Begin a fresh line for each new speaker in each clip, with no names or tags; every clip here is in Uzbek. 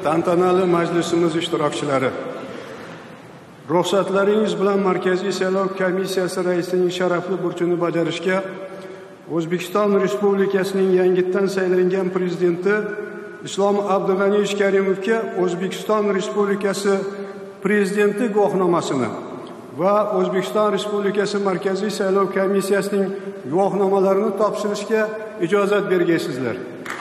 tantanali majlisimiz ishtirokchilari, ruxsatlaringiz bilan Markaziy saylov komissiyasi raisining sharafli burchini bajarishga O'zbekiston Respublikasining yangitdan saylangan prezidenti Islom Abdug'aniyevich Karimovga O'zbekiston Respublikasi prezidenti guvohnomasini va O'zbekiston Respublikasi Markaziy saylov komissiyasining guvohnomalarini topshirishga ijozat bergaysizlar.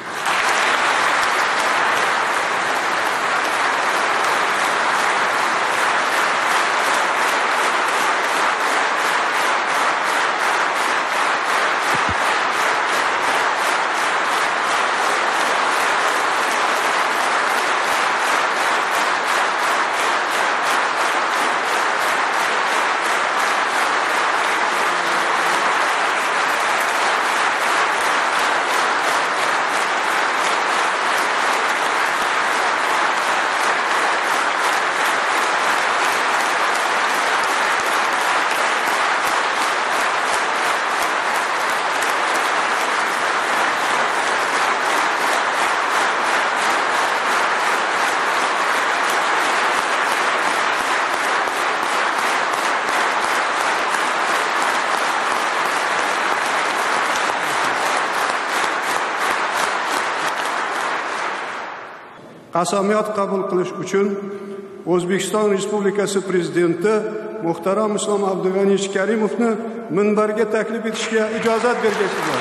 Qasamyod qabul qilish uchun O'zbekiston Respublikasi prezidenti muhtaram Islom Abdug'aniyevich Karimovni minbarga taklif etishga ijozat bergaysizlar.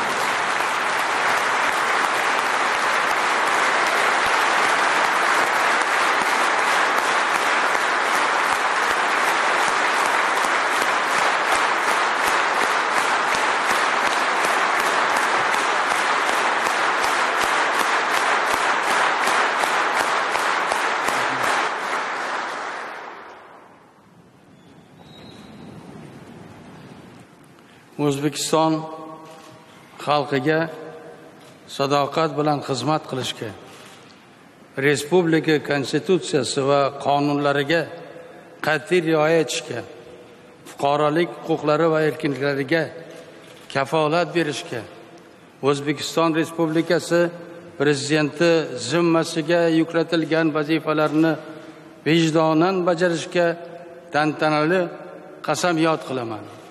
O'zbekiston xalqiga sadoqat bilan xizmat qilishga, Respublika konstitutsiyasi va qonunlariga qat'iy rioya etishga, fuqarolik huquqlari va erkinliklariga kafolat berishga, O'zbekiston Respublikasi prezidenti zimmasiga yuklatilgan vazifalarni vijdonan bajarishga tantanali qasamyod qilaman.